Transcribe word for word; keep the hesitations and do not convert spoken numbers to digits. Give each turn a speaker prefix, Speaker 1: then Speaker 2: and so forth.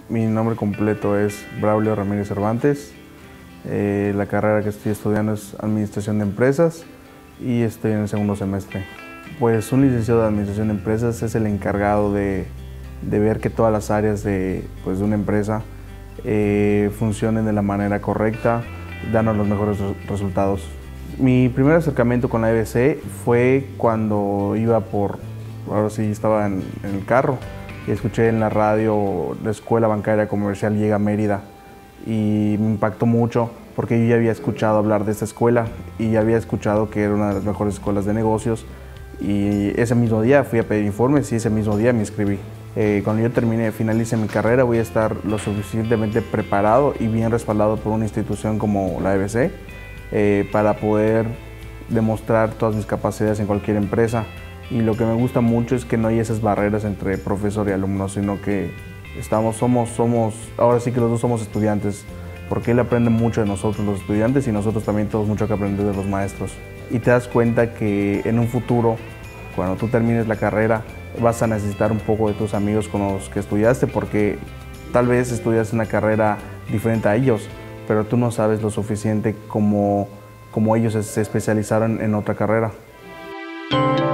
Speaker 1: Mi nombre completo es Braulio Ramírez Cervantes. Eh, la carrera que estoy estudiando es Administración de Empresas y estoy en el segundo semestre. Pues un licenciado de Administración de Empresas es el encargado de, de ver que todas las áreas de, pues, de una empresa eh, funcionen de la manera correcta, dando los mejores resultados. Mi primer acercamiento con la E B C fue cuando iba por, ahora sí estaba en, en el carro y escuché en la radio la Escuela Bancaria Comercial llega a Mérida y me impactó mucho porque yo ya había escuchado hablar de esta escuela y ya había escuchado que era una de las mejores escuelas de negocios y ese mismo día fui a pedir informes y ese mismo día me inscribí. Eh, cuando yo termine, finalice mi carrera, voy a estar lo suficientemente preparado y bien respaldado por una institución como la E B C eh, para poder demostrar todas mis capacidades en cualquier empresa. Y lo que me gusta mucho es que no hay esas barreras entre profesor y alumno, sino que estamos, somos, somos, ahora sí que los dos somos estudiantes, porque él aprende mucho de nosotros los estudiantes y nosotros también tenemos mucho que aprender de los maestros. Y te das cuenta que en un futuro, cuando tú termines la carrera, vas a necesitar un poco de tus amigos con los que estudiaste, porque tal vez estudiaste una carrera diferente a ellos, pero tú no sabes lo suficiente como, como ellos se especializaron en otra carrera.